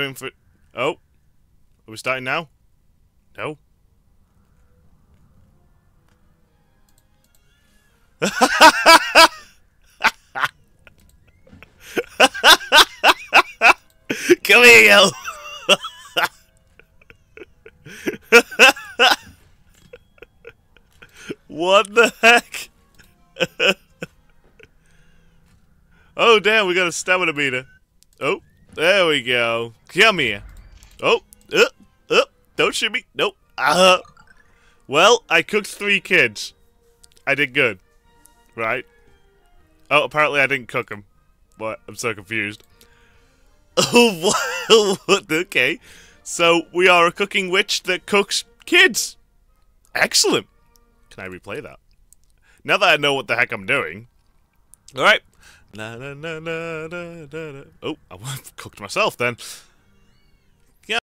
going for... Oh. Are we starting now? No. Come here, yo! What the heck? Oh, damn, we got a stamina meter. Oh, there we go. Come here. Oh, don't shoot me. Nope. Well, I cooked 3 kids. I did good. Right? Oh, apparently I didn't cook them. What? I'm so confused. Oh, what? Okay. So, we are a cooking witch that cooks kids. Excellent. Can I replay that? Now that I know what the heck I'm doing. Alright. Oh, I cooked myself then.